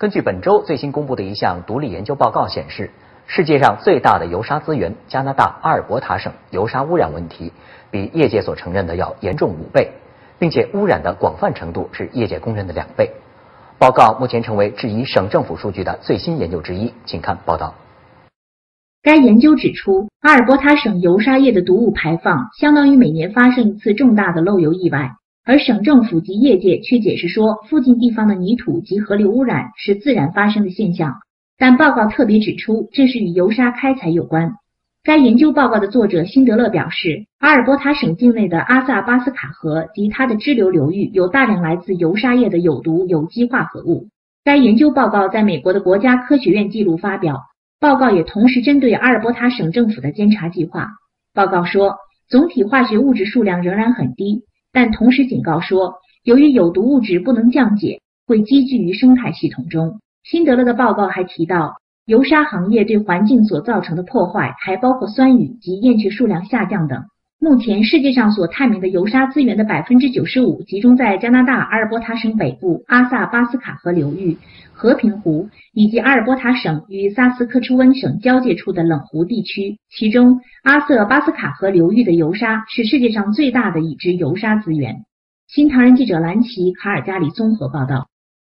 根据本周最新公布的一项独立研究报告显示，世界上最大的油砂资源加拿大阿尔伯塔省油砂污染问题比业界所承认的要严重5倍，并且污染的广泛程度是业界公认的2倍。报告目前成为质疑省政府数据的最新研究之一，请看报道。 该研究指出，阿尔伯塔省油砂业的毒物排放相当于每年发生一次重大的漏油意外，而省政府及业界却解释说，附近地方的泥土及河流污染是自然发生的现象，但报告特别指出，这是与油砂开采有关。该研究报告的作者辛德勒表示，阿尔伯塔省境内的阿萨巴斯卡河及它的支流流域有大量来自油砂业的有毒有机化合物。该研究报告在美国的国家科学院记录发表，报告也同时针对阿尔伯塔省政府的监察计划。报告说，总体化学物质数量仍然很低，但同时警告说，由于有毒物质不能降解，会积聚于生态系统中。辛德勒的报告还提到，油砂行业对环境所造成的破坏还包括酸雨及燕雀数量下降等。目前世界上所探明的油砂资源的 95% 集中在加拿大阿尔伯塔省北部阿萨巴斯卡河流域、和平湖以及阿尔伯塔省与萨斯科彻温省交界处的冷湖地区，其中阿瑟巴斯卡河流域的油砂是世界上最大的已知油砂资源。新唐人记者兰奇·卡尔加里综合报道。